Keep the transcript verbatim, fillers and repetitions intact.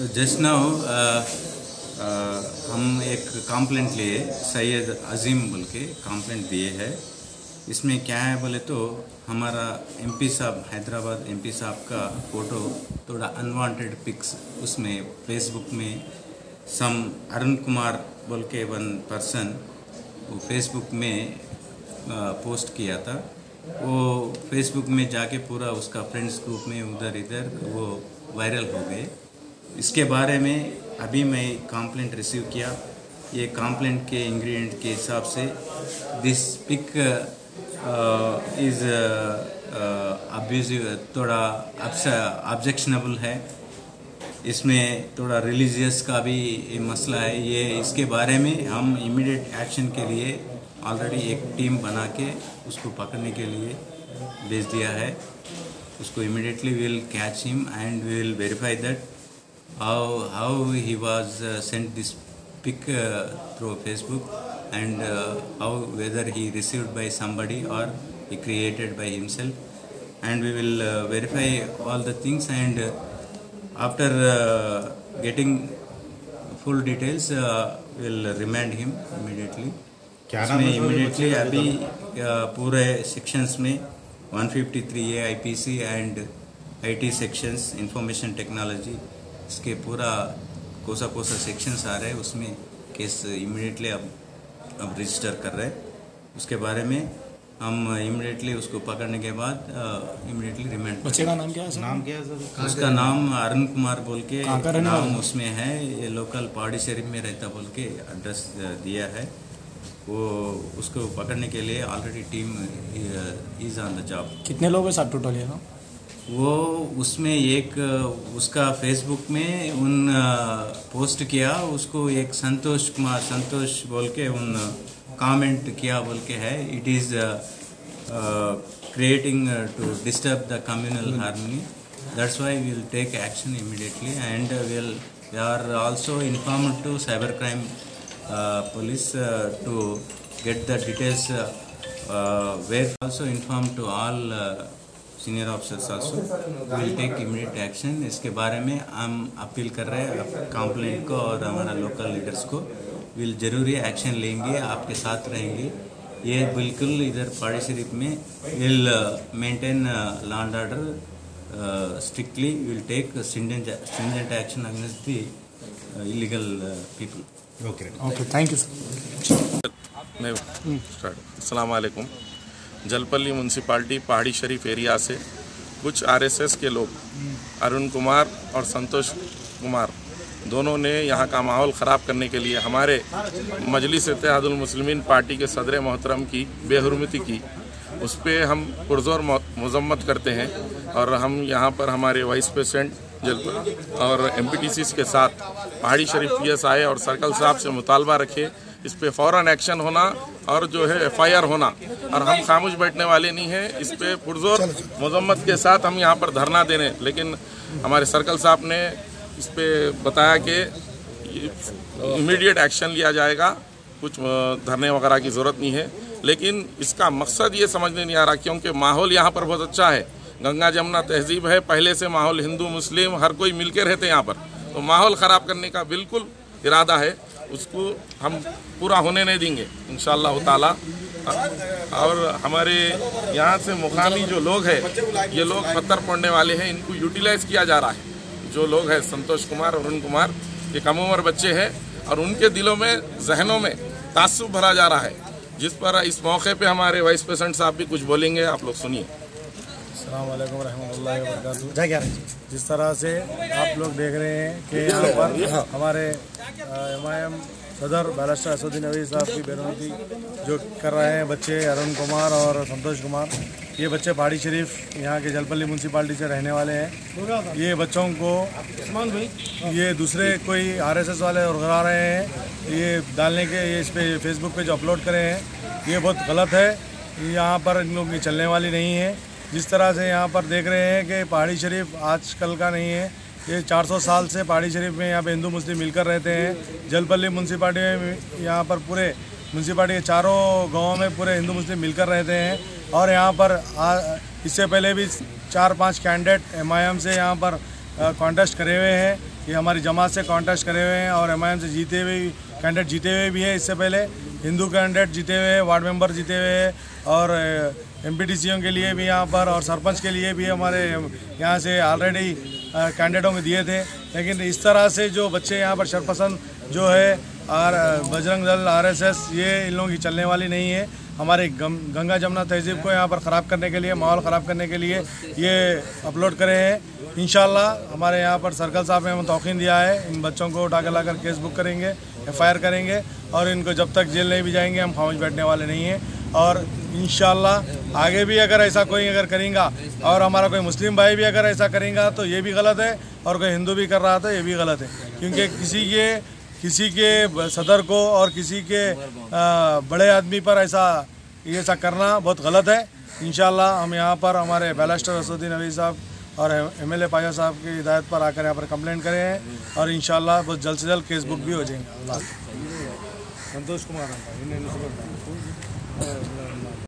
Just now हम एक complaint लिए सैयद अजीम बोल के कंप्लेंट दिए है। इसमें क्या है बोले तो हमारा एमपी साहब हैदराबाद एमपी साहब का फ़ोटो थोड़ा अनवांटेड पिक्स उसमें फेसबुक में सम अरुण कुमार बोल के वन पर्सन वो फेसबुक में पोस्ट किया था। वो फेसबुक में जाके पूरा उसका फ्रेंड्स ग्रुप में उधर इधर वो वायरल हो गए। इसके बारे में अभी मैं कंप्लेंट रिसीव किया। ये कंप्लेंट के इंग्रेडिएंट के हिसाब से दिस पिक इज़ अब्यूजिव, थोड़ा ऑब्जेक्शनेबल है। इसमें थोड़ा रिलीजियस का भी मसला है। ये इसके बारे में हम इमीडिएट एक्शन के लिए ऑलरेडी एक टीम बना के उसको पकड़ने के लिए भेज दिया है। उसको immediately will catch him and we will verify that how how he was sent this pic through Facebook and uh, how whether he received by somebody or he created by himself, and we will uh, verify all the things and uh, after uh, getting full details uh, we'll remand him immediately. इसमें immediately अभी uh, पूरे sections में one fifty-three A I P C and I T sections information technology इसके पूरा कोसा कोसा sections आ रहे हैं, उसमें केस immediately अब अब रजिस्टर कर रहे हैं। उसके बारे में हम इमीडिएटली उसको पकड़ने के बाद इमीडिएटली रिमांड। बच्चे का नाम क्या है? नाम क्या है सर? उसका नाम अरुण कुमार बोल के नाम उसमें है। ये लोकल पहाड़ी शरीफ में रहता बोल के एड्रेस दिया है। वो उसको पकड़ने के लिए already team is on the job. कितने लोग हैं साथ टोटल ये ना? वो उसमें एक उसका फेसबुक में उन पोस्ट किया, उसको एक संतोष कुमार संतोष बोल के उन कमेंट किया बोल के है। It is creating to disturb the communal harmony, that's why we will take action immediately and will we are also informed to cyber crime police to get the details, we're also informed to all senior officers also will take immediate action. इसके बारे में हम appeal कर रहे हैं complaint को और हमारा लोकल लीडर्स को, विल जरूरी एक्शन लेंगे, आपके साथ रहेंगे। ये बिल्कुल इधर पहाड़ी शरीफ में will maintain law and order strictly, will take stringent action against the illegal people. Okay okay, thank you sir. मैं स्टार्ट। अस्सलाम वालेकुम। जलपल्ली म्यूनसिपाल्टी पहाड़ी शरीफ एरिया से कुछ आरएसएस के लोग अरुण कुमार और संतोष कुमार दोनों ने यहाँ का माहौल ख़राब करने के लिए हमारे मजलिस इत्तेहादुल मुस्लिमीन पार्टी के सदर मोहतरम की बेहुरमती की, उस पर हम पुरज़ोर मज़म्मत करते हैं। और हम यहाँ पर हमारे वाइस प्रेसिडेंट जलपल्ली और एमपीटीसी के साथ पहाड़ी शरीफ पीएस आए और सर्कल साहब से मुतालबा रखे इस पे फ़ौरन एक्शन होना और जो है एफ आई आर होना। और हम खामोश बैठने वाले नहीं हैं, इस पे पुरज़ोर मज़म्मत के साथ हम यहाँ पर धरना दे रहे हैं। लेकिन हमारे सर्कल साहब ने इस पे बताया कि इमीडिएट एक्शन लिया जाएगा, कुछ धरने वगैरह की ज़रूरत नहीं है। लेकिन इसका मकसद ये समझने नहीं आ रहा, क्योंकि माहौल यहाँ पर बहुत अच्छा है, गंगा जमुना तहजीब है, पहले से माहौल हिंदू मुस्लिम हर कोई मिल के रहते हैं यहाँ पर। तो माहौल ख़राब करने का बिल्कुल इरादा है, उसको हम पूरा होने नहीं देंगे इंशाअल्लाह ताला। और हमारे यहाँ से मुकामी जो लोग हैं, ये लोग पत्थर पड़ने वाले हैं, इनको यूटिलाइज किया जा रहा है। जो लोग हैं संतोष कुमार और अरुण कुमार, ये कम उम्र बच्चे हैं और उनके दिलों में जहनों में तासुब भरा जा रहा है, जिस पर इस मौके पे हमारे वाइस प्रेसिडेंट साहब भी कुछ बोलेंगे, आप लोग सुनिए। अस्सलाम वालेकुम रहमतुल्लाहि व बरकातुहू। जिस तरह से आप लोग देख रहे हैं कि यहाँ पर हमारे एमआईएम सदर बैरिस्टर असदुद्दीन साहब की बेरुमती जो कर रहे हैं बच्चे अरुण कुमार और संतोष कुमार, ये बच्चे पहाड़ी शरीफ यहाँ के जलपल्ली म्यूनसिपाल्टी से रहने वाले हैं। ये बच्चों को ये दूसरे कोई आरएसएस वाले उड़गा रहे हैं, ये डालने के ये इस पे फेसबुक पे जो अपलोड करे हैं, ये बहुत गलत है। यहाँ पर इन लोग की चलने वाली नहीं है। जिस तरह से यहाँ पर देख रहे हैं कि पहाड़ी शरीफ आजकल का नहीं है, ये चार सौ साल से पहाड़ी शरीफ में यहाँ पे हिंदू मुस्लिम मिलकर रहते हैं। जलपल्ली म्यूनसिपाल्टी में यहाँ पर पूरे म्यूनसिपाल्टी के चारों गांवों में पूरे हिंदू मुस्लिम मिलकर रहते हैं। और यहाँ पर आ, इससे पहले भी चार पांच कैंडिडेट एम आई एम से यहाँ पर कॉन्टेस्ट करे हुए हैं, ये हमारी जमात से कॉन्टेस्ट करे हुए हैं और एम आई एम से जीते हुए कैंडिडेट जीते हुए भी है। इससे पहले हिंदू कैंडिडेट जीते हुए हैं, वार्ड मेंबर जीते हुए हैं और एम पी टी सीयों के लिए भी यहाँ पर और सरपंच के लिए भी हमारे यहाँ से ऑलरेडी कैंडिडेटों को दिए थे। लेकिन इस तरह से जो बच्चे यहाँ पर शरपसंद जो है और Bajrang Dal, R S S, ये इन लोगों की चलने वाली नहीं है। हमारे गंगा जमुना तहजीब को यहाँ पर ख़राब करने के लिए, माहौल ख़राब करने के लिए ये अपलोड करे हैं। इंशाल्लाह हमारे यहाँ पर सर्कल साहब ने हमें तौकीन दिया है, इन बच्चों को उठा के लाकर केस बुक करेंगे, एफ आई आर करेंगे और इनको जब तक जेल नहीं भी जाएंगे हम खामोश बैठने वाले नहीं हैं। और इंशाल्लाह आगे भी अगर ऐसा कोई अगर करेगा और हमारा कोई मुस्लिम भाई भी अगर ऐसा करेगा तो ये भी गलत है और कोई हिंदू भी कर रहा था ये भी गलत है, क्योंकि किसी के किसी के सदर को और किसी के बड़े आदमी पर ऐसा ये ऐसा करना बहुत गलत है। इंशाल्लाह हम यहाँ पर हमारे बैरिस्टर असदुद्दीन अवी साहब और एम एल ए पाया साहब की हिदायत पर आकर यहाँ पर कंप्लेंट करे हैं और इंशाल्लाह बहुत जल्द से जल्द केस बुक भी हो जाएंगे। संतोष कुमार